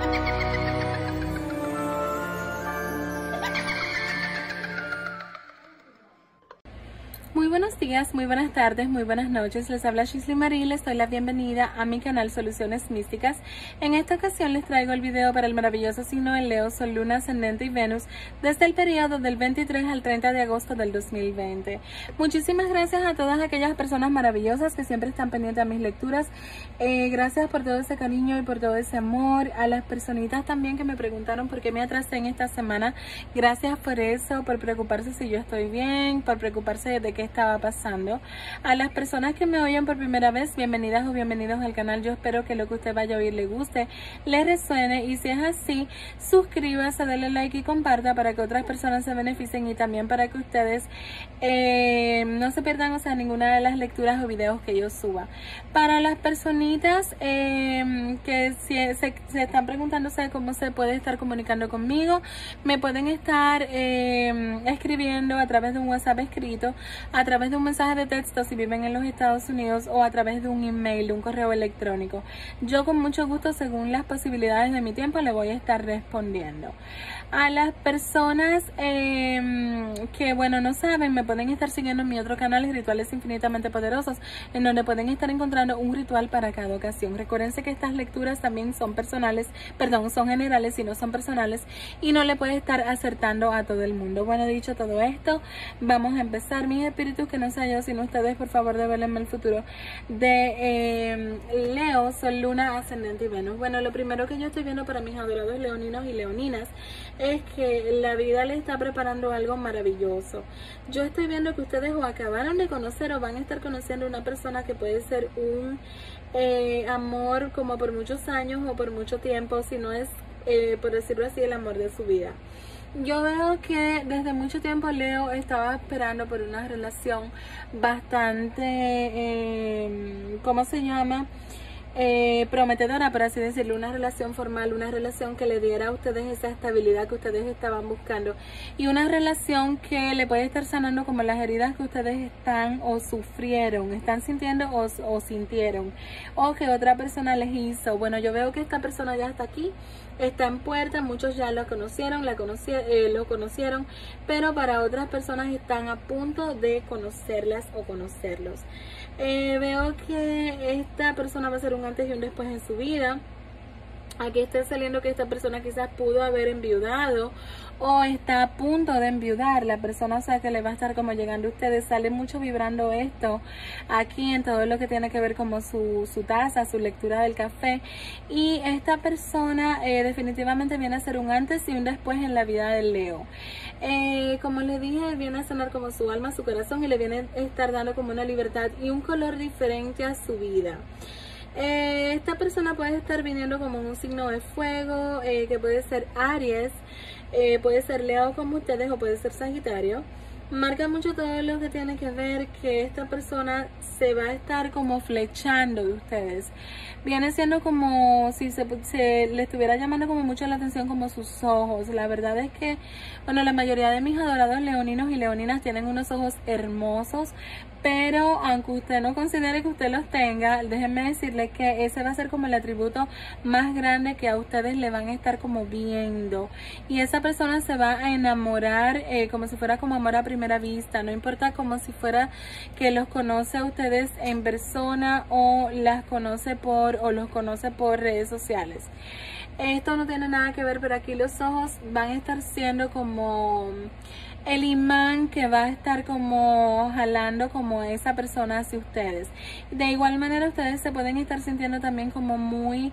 Muy buenos días, muy buenas tardes, muy buenas noches. Les habla Shisley Marie y les doy la bienvenida a mi canal Soluciones Místicas. En esta ocasión les traigo el video para el maravilloso signo de Leo, Sol, Luna, Ascendente y Venus desde el periodo del 23 al 30 de agosto del 2020. Muchísimas gracias a todas aquellas personas maravillosas que siempre están pendientes a mis lecturas. Gracias por todo ese cariño y por todo ese amor. A las personitas también que me preguntaron por qué me atrasé en esta semana. Gracias por eso, por preocuparse si yo estoy bien, por preocuparse de qué estaba pasando. A las personas que me oyen por primera vez, bienvenidas o bienvenidos al canal. Yo espero que lo que usted vaya a oír le guste, le resuene, y si es así, suscríbase, dale like y comparta para que otras personas se beneficien y también para que ustedes no se pierdan, o sea, ninguna de las lecturas o videos que yo suba. Para las personitas que se están preguntándose cómo se puede estar comunicando conmigo, me pueden estar escribiendo a través de un WhatsApp escrito, a través de un mensaje de texto si viven en los Estados Unidos, o a través de un email, de un correo electrónico. Yo con mucho gusto, según las posibilidades de mi tiempo, le voy a estar respondiendo. A las personas que, bueno, no saben, me pueden estar siguiendo en mi otro canal, Rituales Infinitamente Poderosos, en donde pueden estar encontrando un ritual para cada ocasión. Recuérdense que estas lecturas también son personales, perdón, son generales y no son personales, y no le puede estar acertando a todo el mundo. Bueno, dicho todo esto, vamos a empezar. Mis espíritus, que no sea yo sino ustedes, por favor, devélenme el futuro de Leo, Sol, Luna, Ascendente y Venus. Bueno, lo primero que yo estoy viendo para mis adorados leoninos y leoninas es que la vida le está preparando algo maravilloso. Yo estoy viendo que ustedes o acabaron de conocer o van a estar conociendo una persona que puede ser un amor como por muchos años o por mucho tiempo, si no es, por decirlo así, el amor de su vida. Yo veo que desde mucho tiempo Leo estaba esperando por una relación bastante, ¿cómo se llama? Prometedora, por así decirlo, una relación formal, una relación que le diera a ustedes esa estabilidad que ustedes estaban buscando, y una relación que le puede estar sanando como las heridas que ustedes están o sufrieron, están sintiendo o sintieron, o que otra persona les hizo. Bueno, yo veo que esta persona ya está aquí, está en puerta, muchos ya lo conocieron, lo conocieron, pero para otras personas están a punto de conocerlas o conocerlos. Veo que esta persona va a ser un antes y un después en su vida. Aquí está saliendo que esta persona quizás pudo haber enviudado o está a punto de enviudar. La persona, o sea, que le va a estar como llegando a ustedes. Sale mucho vibrando esto aquí en todo lo que tiene que ver como su taza, su lectura del café. Y esta persona definitivamente viene a ser un antes y un después en la vida del Leo. Como les dije, viene a sanar como su alma, su corazón, y le viene a estar dando como una libertad y un color diferente a su vida. Esta persona puede estar viniendo como un signo de fuego, que puede ser Aries, puede ser Leo como ustedes, o puede ser Sagitario. Marca mucho todo lo que tiene que ver que esta persona se va a estar como flechando de ustedes. Viene siendo como si se le estuviera llamando como mucho la atención como sus ojos. La verdad es que, bueno, la mayoría de mis adorados leoninos y leoninas tienen unos ojos hermosos, pero aunque usted no considere que usted los tenga, déjenme decirle que ese va a ser como el atributo más grande que a ustedes le van a estar como viendo, y esa persona se va a enamorar como si fuera como amor a primera vista. No importa, como si fuera que los conoce a ustedes en persona o los conoce por redes sociales. Esto no tiene nada que ver, pero aquí los ojos van a estar siendo como el imán que va a estar como jalando como esa persona hacia ustedes. De igual manera, ustedes se pueden estar sintiendo también como muy,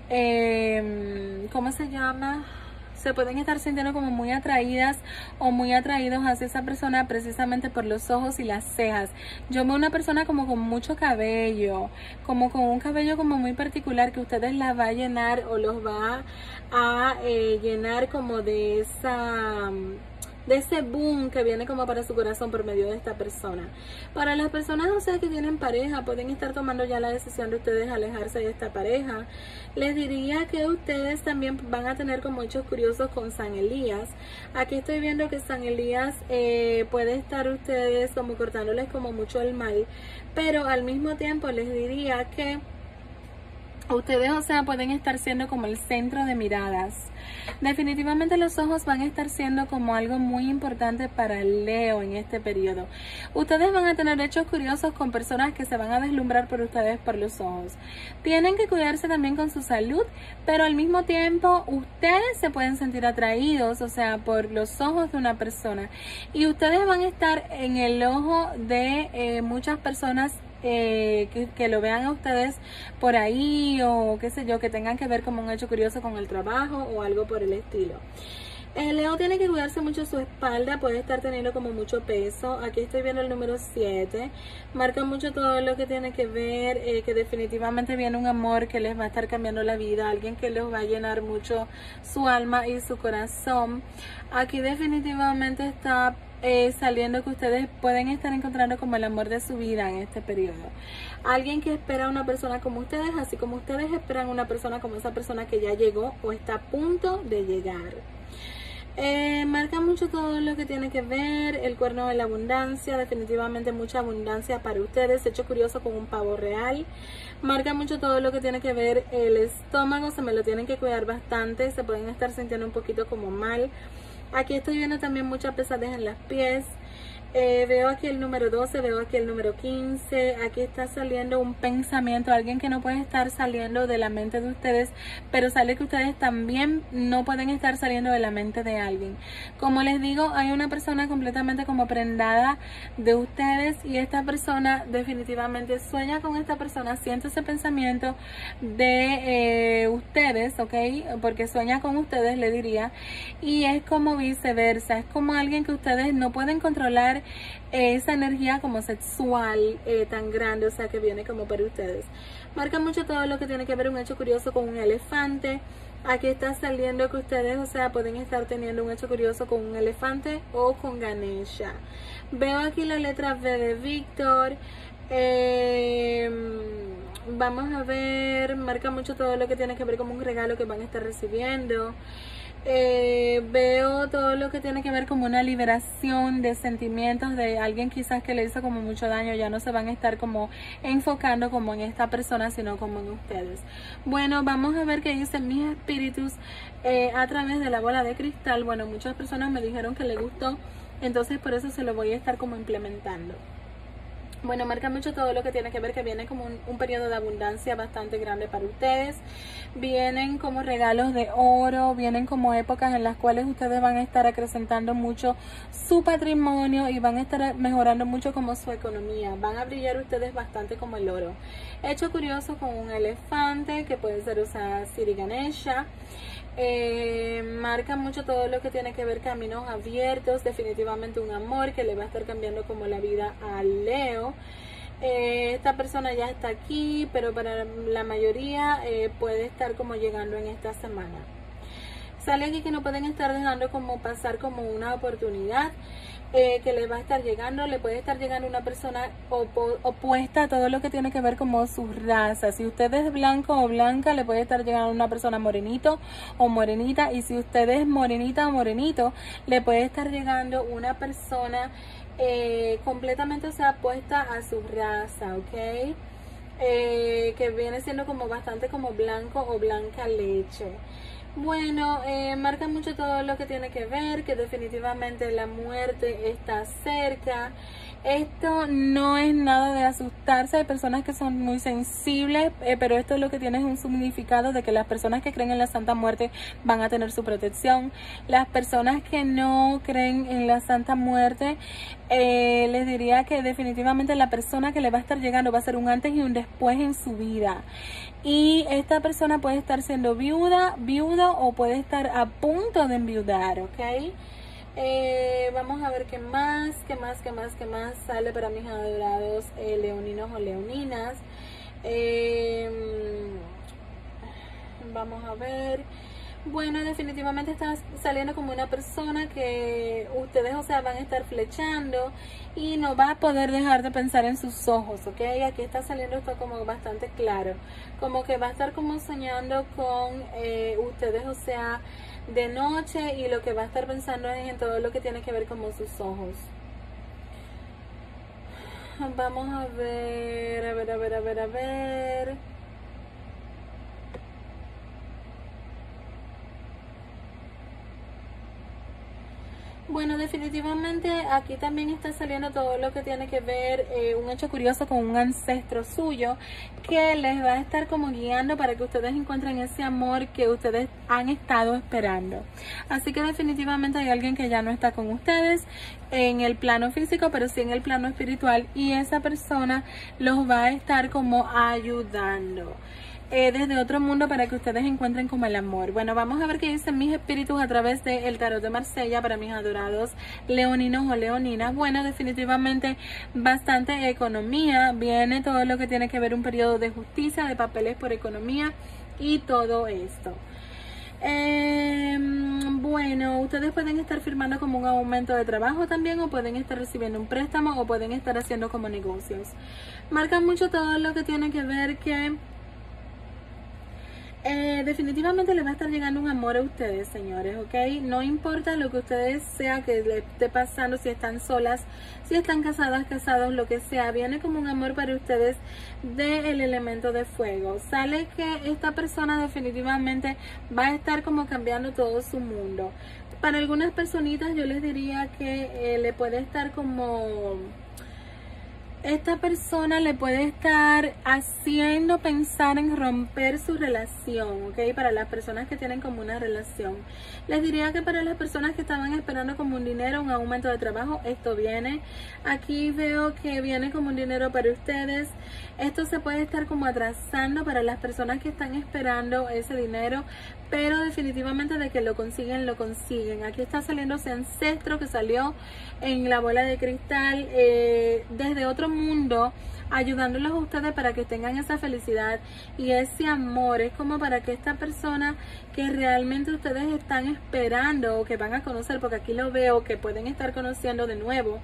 ¿cómo se llama? Se pueden estar sintiendo como muy atraídas o muy atraídos hacia esa persona precisamente por los ojos y las cejas. Yo veo una persona como con mucho cabello, como con un cabello como muy particular, que ustedes la va a llenar o los va a llenar como de ese boom que viene como para su corazón por medio de esta persona. Para las personas, o sea, que tienen pareja, pueden estar tomando ya la decisión de ustedes alejarse de esta pareja. Les diría que ustedes también van a tener como hechos curiosos con San Elías. Aquí estoy viendo que San Elías puede estar ustedes como cortándoles como mucho el mal, pero al mismo tiempo les diría que Ustedes, o sea, pueden estar siendo como el centro de miradas. Definitivamente los ojos van a estar siendo como algo muy importante para el Leo en este periodo. Ustedes van a tener hechos curiosos con personas que se van a deslumbrar por ustedes por los ojos. Tienen que cuidarse también con su salud, pero al mismo tiempo ustedes se pueden sentir atraídos, o sea, por los ojos de una persona. Y ustedes van a estar en el ojo de muchas personas que lo vean a ustedes por ahí, o qué sé yo, que tengan que ver como un hecho curioso con el trabajo o algo por el estilo. El Leo tiene que cuidarse mucho su espalda, puede estar teniendo como mucho peso. Aquí estoy viendo el número 7, marca mucho todo lo que tiene que ver, que definitivamente viene un amor que les va a estar cambiando la vida, alguien que les va a llenar mucho su alma y su corazón. Aquí definitivamente está saliendo que ustedes pueden estar encontrando como el amor de su vida en este periodo. Alguien que espera a una persona como ustedes, así como ustedes esperan a una persona como esa persona que ya llegó o está a punto de llegar. Marca mucho todo lo que tiene que ver el cuerno de la abundancia, definitivamente mucha abundancia para ustedes, hecho curioso con un pavo real. Marca mucho todo lo que tiene que ver el estómago, se me lo tienen que cuidar bastante, se pueden estar sintiendo un poquito como mal. Aquí estoy viendo también mucha pesadez en los pies. Veo aquí el número 12, veo aquí el número 15, aquí está saliendo un pensamiento, alguien que no puede estar saliendo de la mente de ustedes, pero sale que ustedes también no pueden estar saliendo de la mente de alguien. Como les digo, hay una persona completamente como prendada de ustedes y esta persona definitivamente sueña con esta persona, siente ese pensamiento de ustedes, ¿ok? Porque sueña con ustedes, le diría, y es como viceversa, es como alguien que ustedes no pueden controlar esa energía como sexual tan grande, o sea, que viene como para ustedes. Marca mucho todo lo que tiene que ver un hecho curioso con un elefante. Aquí está saliendo que ustedes, o sea, pueden estar teniendo un hecho curioso con un elefante o con Ganesha. Veo aquí la letra V de Víctor. Vamos a ver, marca mucho todo lo que tiene que ver como un regalo que van a estar recibiendo. Veo todo lo que tiene que ver como una liberación de sentimientos de alguien quizás que le hizo como mucho daño. Ya no se van a estar como enfocando como en esta persona, sino como en ustedes. Bueno, vamos a ver qué dicen mis espíritus a través de la bola de cristal. Bueno, muchas personas me dijeron que les gustó, entonces por eso se lo voy a estar como implementando. Bueno, marca mucho todo lo que tiene que ver que viene como un periodo de abundancia bastante grande para ustedes. Vienen como regalos de oro, vienen como épocas en las cuales ustedes van a estar acrecentando mucho su patrimonio y van a estar mejorando mucho como su economía. Van a brillar ustedes bastante como el oro. Hecho curioso con un elefante que puede ser, o sea, Siri Ganesha. Marca mucho todo lo que tiene que ver caminos abiertos, definitivamente un amor que le va a estar cambiando como la vida al Leo. Esta persona ya está aquí, pero para la mayoría puede estar como llegando en esta semana. Sale aquí que no pueden estar dejando como pasar como una oportunidad que les va a estar llegando. Le puede estar llegando una persona opuesta a todo lo que tiene que ver como su raza. Si usted es blanco o blanca, le puede estar llegando una persona morenito o morenita. Y si usted es morenita o morenito, le puede estar llegando una persona completamente, o sea, opuesta a su raza, ¿ok? Que viene siendo como bastante como blanco o blanca leche. Bueno, marca mucho todo lo que tiene que ver, que definitivamente la muerte está cerca. Esto no es nada de asustarse, hay personas que son muy sensibles, pero esto es lo que tiene es un significado de que las personas que creen en la Santa Muerte van a tener su protección. Las personas que no creen en la Santa Muerte, les diría que definitivamente la persona que le va a estar llegando va a ser un antes y un después en su vida. Y esta persona puede estar siendo viudo o puede estar a punto de enviudar, ¿ok? Vamos a ver qué más sale para mis adorados leoninos o leoninas. Vamos a ver. Bueno, definitivamente está saliendo como una persona que ustedes, o sea, van a estar flechando y no va a poder dejar de pensar en sus ojos, ¿ok? Aquí está saliendo esto como bastante claro, como que va a estar como soñando con ustedes, o sea, de noche, y lo que va a estar pensando es en todo lo que tiene que ver con sus ojos. Vamos a ver. Bueno, definitivamente aquí también está saliendo todo lo que tiene que ver un hecho curioso con un ancestro suyo que les va a estar como guiando para que ustedes encuentren ese amor que ustedes han estado esperando. Así que definitivamente hay alguien que ya no está con ustedes en el plano físico, pero sí en el plano espiritual, y esa persona los va a estar como ayudando desde otro mundo para que ustedes encuentren como el amor. Bueno, vamos a ver qué dicen mis espíritus a través del tarot de Marsella para mis adorados leoninos o leoninas. Bueno, definitivamente bastante economía, viene todo lo que tiene que ver un periodo de justicia, de papeles por economía y todo esto. Bueno, ustedes pueden estar firmando como un aumento de trabajo también, o pueden estar recibiendo un préstamo, o pueden estar haciendo como negocios. Marcan mucho todo lo que tiene que ver que definitivamente les va a estar llegando un amor a ustedes, señores, ¿ok? No importa lo que ustedes sea que les esté pasando, si están solas, si están casadas, casados, lo que sea, viene como un amor para ustedes del elemento de fuego. Sale que esta persona definitivamente va a estar como cambiando todo su mundo. Para algunas personitas yo les diría que le puede estar como... Esta persona le puede estar haciendo pensar en romper su relación, ¿ok? Para las personas que tienen como una relación. Les diría que para las personas que estaban esperando como un dinero, un aumento de trabajo, esto viene. Aquí veo que viene como un dinero para ustedes. Esto se puede estar como atrasando para las personas que están esperando ese dinero, pero definitivamente de que lo consiguen, lo consiguen. Aquí está saliendo ese ancestro que salió en la bola de cristal desde otro mundo, ayudándolos a ustedes para que tengan esa felicidad y ese amor. Es como para que esta persona que realmente ustedes están esperando o que van a conocer, porque aquí lo veo que pueden estar conociendo de nuevo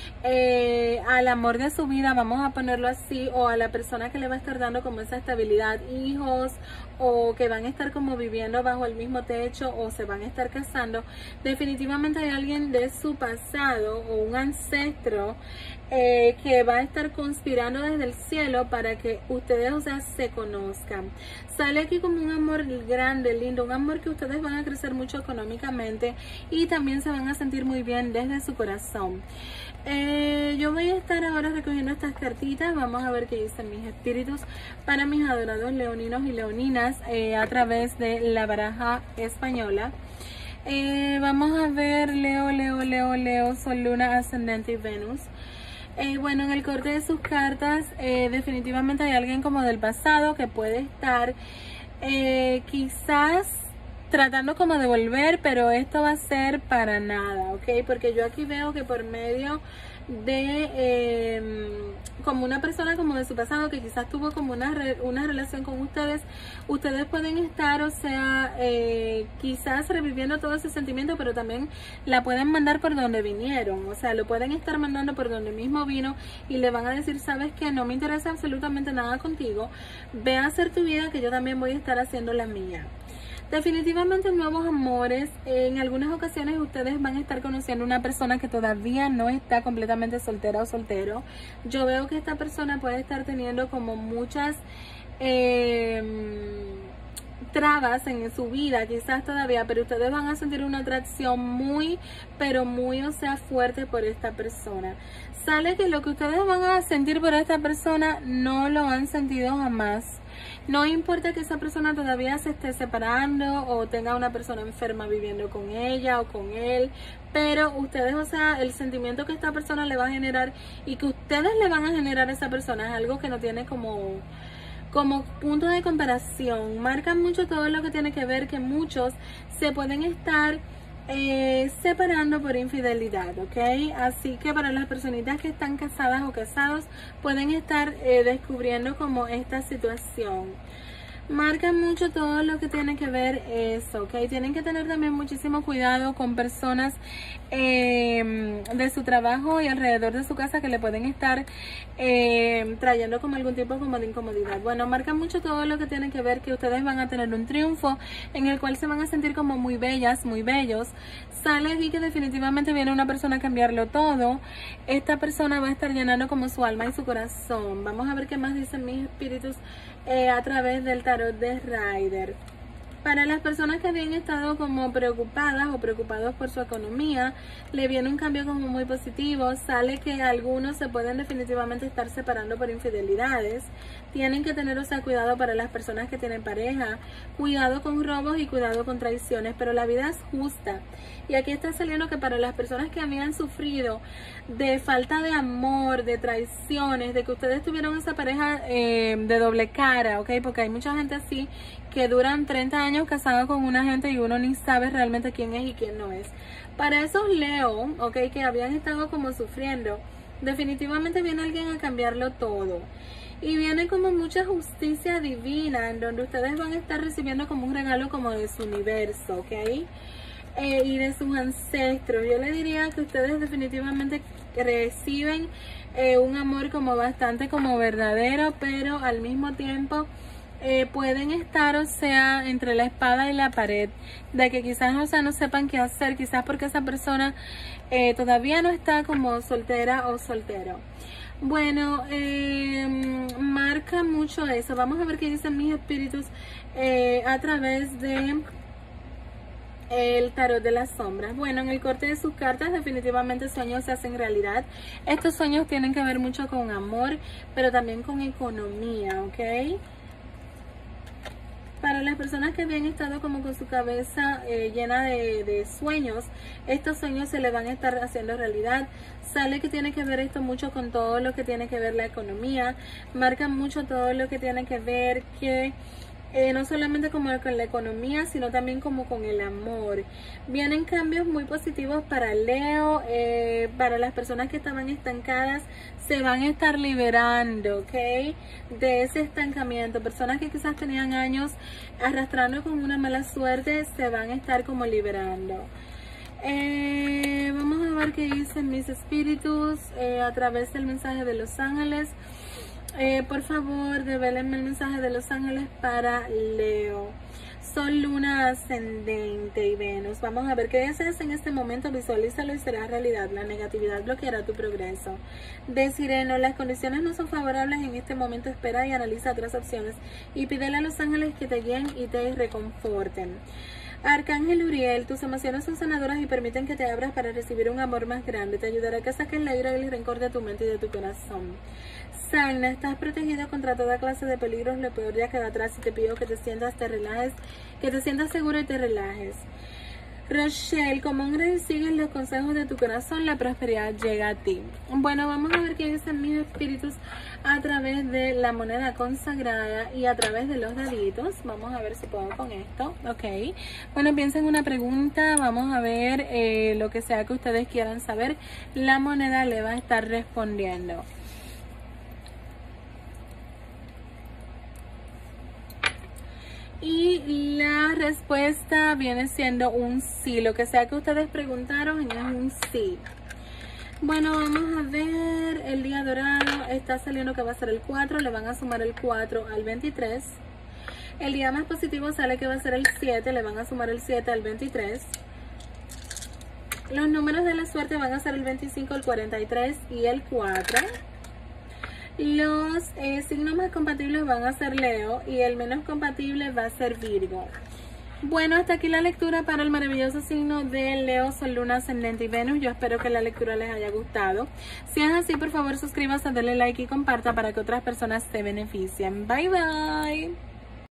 al amor de su vida, vamos a ponerlo así, o a la persona que le va a estar dando como esa estabilidad, hijos, o que van a estar como viviendo bajo el mismo techo, o se van a estar casando. Definitivamente hay alguien de su pasado o un ancestro que va a estar conspirando desde el cielo para que ustedes, o sea, se conozcan. Sale aquí como un amor grande, lindo, un amor que ustedes van a crecer mucho económicamente y también se van a sentir muy bien desde su corazón. Yo voy a estar ahora recogiendo estas cartitas. Vamos a ver qué dicen mis espíritus para mis adorados leoninos y leoninas a través de la baraja española. Vamos a ver Leo, Sol, Luna, Ascendente y Venus. Bueno, en el corte de sus cartas definitivamente hay alguien como del pasado que puede estar quizás tratando como de volver, pero esto va a ser para nada, ¿ok? Porque yo aquí veo que por medio de como una persona como de su pasado que quizás tuvo como una relación con ustedes, ustedes pueden estar, o sea, quizás reviviendo todo ese sentimiento, pero también la pueden mandar por donde vinieron, o sea, lo pueden estar mandando por donde mismo vino y le van a decir, sabes que no me interesa absolutamente nada contigo, ve a hacer tu vida que yo también voy a estar haciendo la mía. Definitivamente nuevos amores. En algunas ocasiones ustedes van a estar conociendo una persona que todavía no está completamente soltera o soltero. Yo veo que esta persona puede estar teniendo como muchas trabas en su vida, quizás todavía, pero ustedes van a sentir una atracción muy, pero muy, o sea, fuerte por esta persona. Sale que lo que ustedes van a sentir por esta persona no lo han sentido jamás. No importa que esa persona todavía se esté separando o tenga una persona enferma viviendo con ella o con él, pero ustedes, o sea, el sentimiento que esta persona le va a generar y que ustedes le van a generar a esa persona es algo que no tiene como punto de comparación. Marcan mucho todo lo que tiene que ver que muchos se pueden estar separando por infidelidad, ¿ok? Así que para las personitas que están casadas o casados pueden estar descubriendo como esta situación. Marcan mucho todo lo que tiene que ver eso, ¿ok? Tienen que tener también muchísimo cuidado con personas de su trabajo y alrededor de su casa que le pueden estar trayendo como algún tipo como de incomodidad. Bueno, marcan mucho todo lo que tiene que ver que ustedes van a tener un triunfo en el cual se van a sentir como muy bellas, muy bellos. Sale aquí que definitivamente viene una persona a cambiarlo todo. Esta persona va a estar llenando como su alma y su corazón. Vamos a ver qué más dicen mis espíritus a través del tarot de Rider. Para las personas que habían estado como preocupadas o preocupados por su economía, le viene un cambio como muy positivo. Sale que algunos se pueden definitivamente estar separando por infidelidades. Tienen que tener, o sea, cuidado para las personas que tienen pareja, cuidado con robos y cuidado con traiciones, pero la vida es justa. Y aquí está saliendo que para las personas que habían sufrido de falta de amor, de traiciones, de que ustedes tuvieron esa pareja de doble cara, ¿ok? Porque hay mucha gente así que duran 30 años casados con una gente y uno ni sabe realmente quién es y quién no es. Para esos Leo, ¿ok? Que habían estado como sufriendo, definitivamente viene alguien a cambiarlo todo. Y viene como mucha justicia divina, en donde ustedes van a estar recibiendo como un regalo como de su universo, ¿ok? Y de sus ancestros. Yo le diría que ustedes definitivamente reciben un amor como bastante como verdadero, pero al mismo tiempo pueden estar, o sea, entre la espada y la pared, de que quizás, o sea, no sepan qué hacer, quizás porque esa persona todavía no está como soltera o soltero. Bueno, marca mucho eso. Vamos a ver qué dicen mis espíritus a través de el tarot de las sombras. Bueno, en el corte de sus cartas definitivamente sueños se hacen realidad. Estos sueños tienen que ver mucho con amor, pero también con economía, ¿ok? Para las personas que habían estado como con su cabeza llena de sueños, estos sueños se le van a estar haciendo realidad. Sale que tiene que ver esto mucho con todo lo que tiene que ver la economía. Marca mucho todo lo que tiene que ver que no solamente como con la economía, sino también como con el amor. Vienen cambios muy positivos para Leo. Para las personas que estaban estancadas, se van a estar liberando, ¿ok? De ese estancamiento. Personas que quizás tenían años arrastrando con una mala suerte, se van a estar como liberando. Vamos a ver qué dicen mis espíritus a través del mensaje de los ángeles. Por favor, devélenme el mensaje de los ángeles para Leo. Sol, Luna, Ascendente y Venus. Vamos a ver qué deseas en este momento. Visualízalo y será realidad. La negatividad bloqueará tu progreso. De Sireno, las condiciones no son favorables en este momento. Espera y analiza otras opciones. Y pídele a los ángeles que te guíen y te reconforten. Arcángel Uriel, tus emociones son sanadoras y permiten que te abras para recibir un amor más grande. Te ayudará a que saques la ira y el rencor de tu mente y de tu corazón. Sagna, estás protegido contra toda clase de peligros. Lo peor ya queda atrás y te pido que te sientas, te relajes, que te sientas seguro y te relajes. Rochelle, como un rey sigues los consejos de tu corazón, la prosperidad llega a ti. Bueno, vamos a ver qué dicen mis espíritus a través de la moneda consagrada y a través de los daditos. Vamos a ver si puedo con esto, ok. Bueno, piensen una pregunta, vamos a ver lo que sea que ustedes quieran saber. La moneda le va a estar respondiendo. Y la respuesta viene siendo un sí. Lo que sea que ustedes preguntaron es un sí. Bueno, vamos a ver. El día dorado está saliendo que va a ser el 4. Le van a sumar el 4 al 23. El día más positivo sale que va a ser el 7. Le van a sumar el 7 al 23. Los números de la suerte van a ser el 25, el 43 y el 4. Los signos más compatibles van a ser Leo y el menos compatible va a ser Virgo. Bueno, hasta aquí la lectura para el maravilloso signo de Leo, Sol, Luna, Ascendente y Venus. Yo espero que la lectura les haya gustado. Si es así, por favor suscríbase, denle like y comparta para que otras personas se beneficien. Bye bye.